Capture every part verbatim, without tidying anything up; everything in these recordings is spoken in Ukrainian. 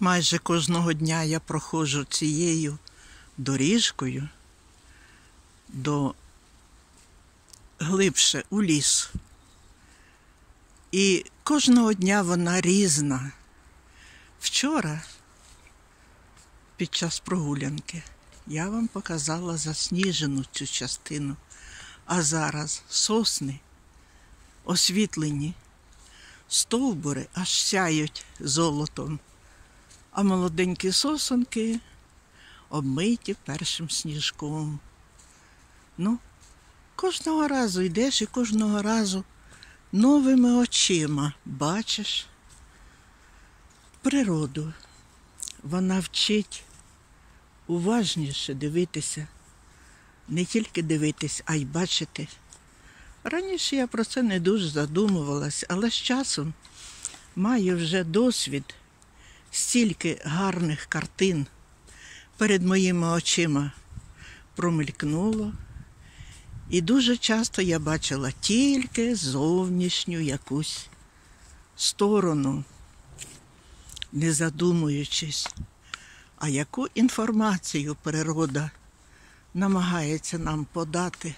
Майже кожного дня я проходжу цією доріжкою до глибше у ліс. І кожного дня вона різна. Вчора, під час прогулянки, я вам показала засніжену цю частину, а зараз сосни освітлені, стовбури аж сяють золотом, а молоденькі сосонки обмиті першим сніжком. Ну, кожного разу йдеш і кожного разу новими очима бачиш природу. Вона вчить уважніше дивитися, не тільки дивитись, а й бачити. Раніше я про це не дуже задумувалась, але з часом маю вже досвід, стільки гарних картин перед моїми очима промелькнуло. І дуже часто я бачила тільки зовнішню якусь сторону, не задумуючись, а яку інформацію природа намагається нам подати.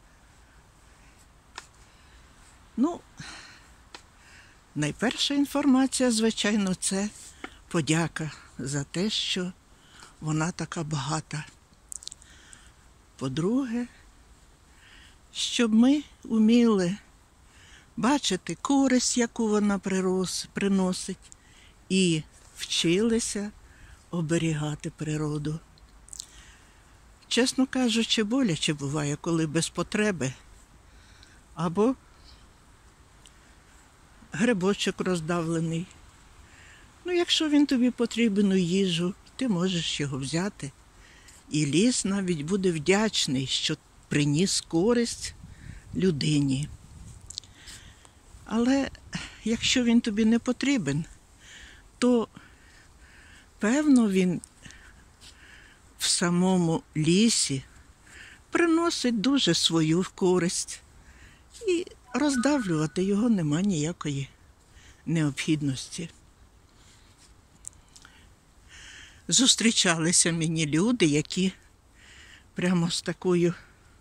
Ну, найперша інформація, звичайно, це подяка за те, що вона така багата. По-друге, щоб ми вміли бачити користь, яку вона приносить, і вчилися оберігати природу. Чесно кажучи, боляче буває, коли без потреби або грибочок роздавлений. Ну, якщо він тобі потрібен у їжу, ти можеш його взяти. І ліс навіть буде вдячний, що приніс користь людині. Але якщо він тобі не потрібен, то, певно, він в самому лісі приносить дуже свою користь. І роздавлювати його нема ніякої необхідності. Зустрічалися мені люди, які прямо з такою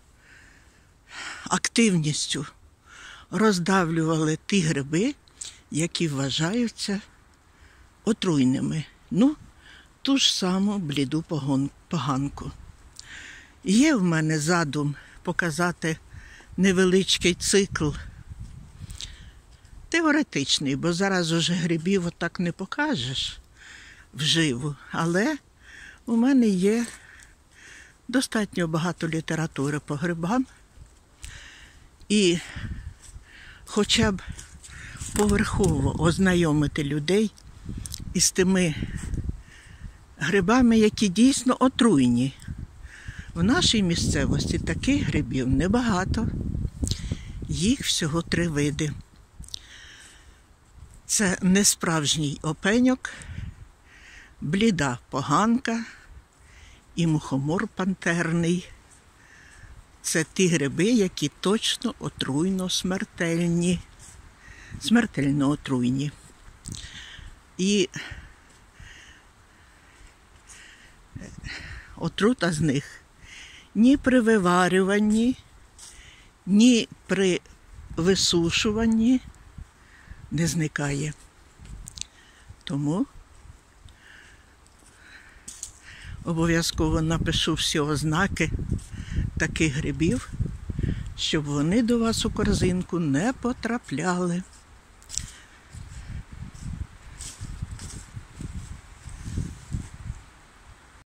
активністю роздавлювали ті гриби, які вважаються отруйними. Ну, ту ж саму бліду поганку. Є в мене задум показати невеличкий цикл, теоретичний, бо зараз уже грибів отак не покажеш вживу, але у мене є достатньо багато літератури по грибам, і хоча б поверхово ознайомити людей із тими грибами, які дійсно отруйні. В нашій місцевості таких грибів небагато, їх всього три види. Це несправжній опеньок, бліда поганка і мухомор пантерний. Це ті гриби, які точно отруйно смертельні, смертельно отруйні. І отрута з них ні при виварюванні, ні при висушуванні не зникає. Тому обов'язково напишу всі ознаки таких грибів, щоб вони до вас у корзинку не потрапляли.